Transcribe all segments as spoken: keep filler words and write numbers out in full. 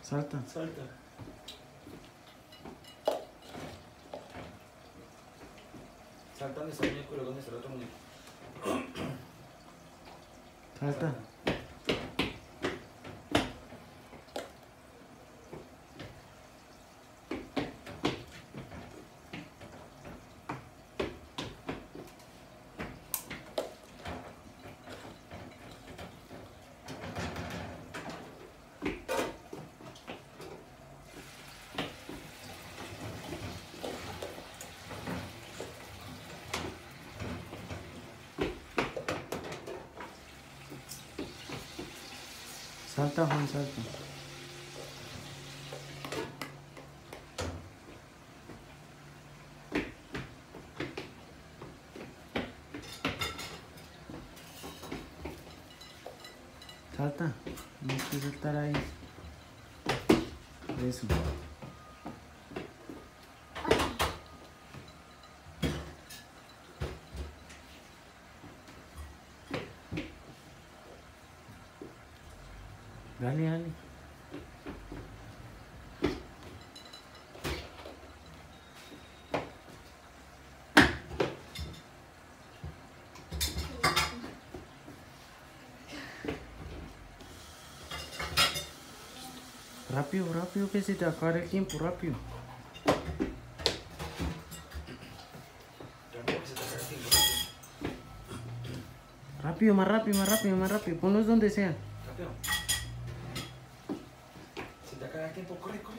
Salta. Salta. Salta donde está el muñeco y luego donde está el otro muñeco. Salta. Salta, Juan, salta. Salta. No hay que saltar ahí. Eso. Dale, dale. Rápido, rápido, que se te acaba el tiempo, rápido. Rápido, más rápido, más rápido, más rápido. Ponlos donde sea. Rápido. Se te acaba el tiempo, corre, corre.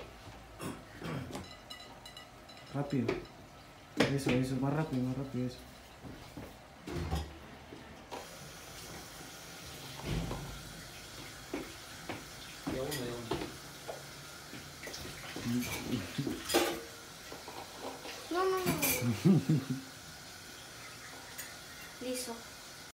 Rápido. Eso, eso, más rápido, más rápido, eso. Ya uno, ya uno. No, no, no. Listo.